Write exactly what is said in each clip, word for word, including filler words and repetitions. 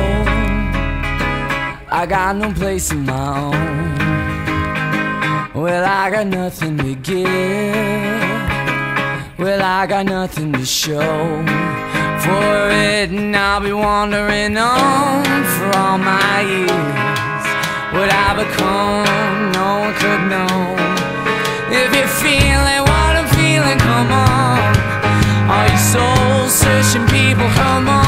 I got no place of my own. Well, I got nothing to give. Well, I got nothing to show for it, and I'll be wandering on for all my years. What I become, no one could know. If you're feeling what I'm feeling, come on. All you soul-searching people, come on.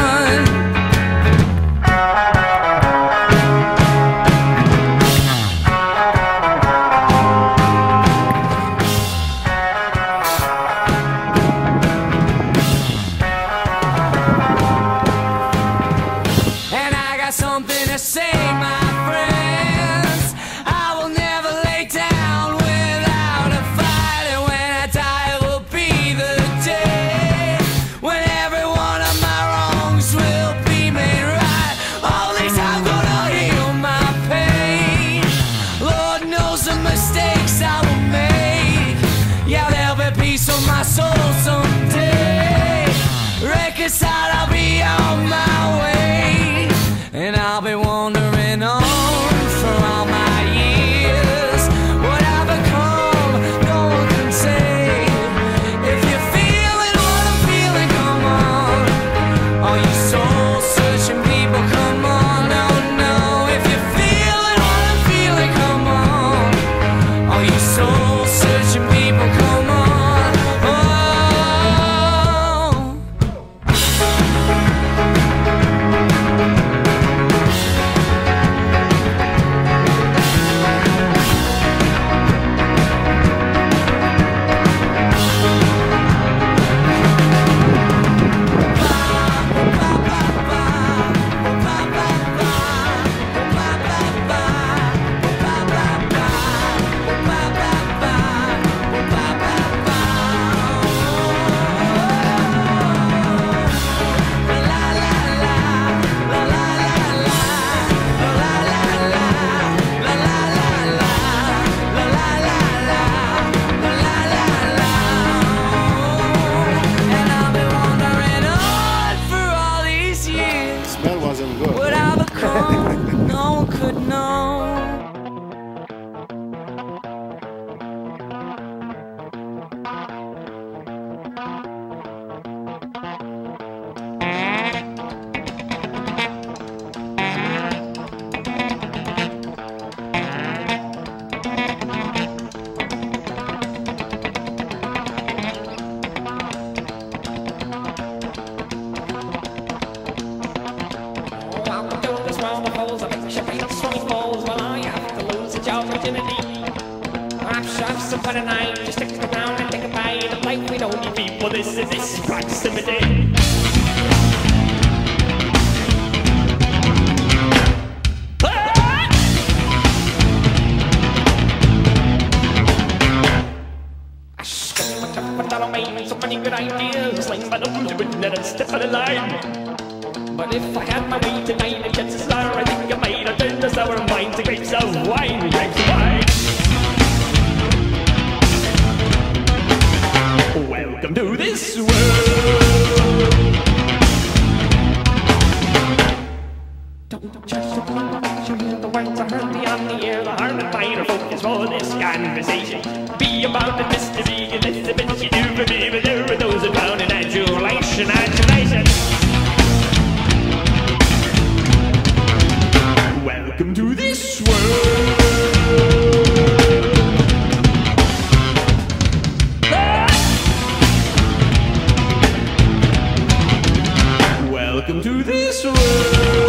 Something to say, my friends. I will never lay down without a fight, and when I die it will be the day when every one of my wrongs will be made right. All these I'm gonna heal my pain. Lord knows the mistakes I will make. Yeah, there'll be peace on my soul someday. Reconciled, I'll be on my way, and I'll be wandering on for all my years. What I've become, no one can say. If you're feeling what I'm feeling, come on. All you soul-searching people, come on. Oh no, if you're feeling what I'm feeling, come on. All you soul-searching people, come on. What I become, no one could know. For the night, just stick around and take a bite of life. We don't need people, this is this proximity. So many good ideas, slain by the wounded, but let us step on the line. But if I had my way tonight, the chances are I think I might have turned the sour wine to grapes of wine, grapes of wine. Welcome to this world. Don't judge the people, you hear the words I heard beyond the air. The heart and mind are focused for this conversation. Be about the mystery and this the bit you do for me, but there are those that drown in adulation, adulation. Welcome to this world. Welcome to this world.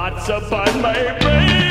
thoughts upon my brain.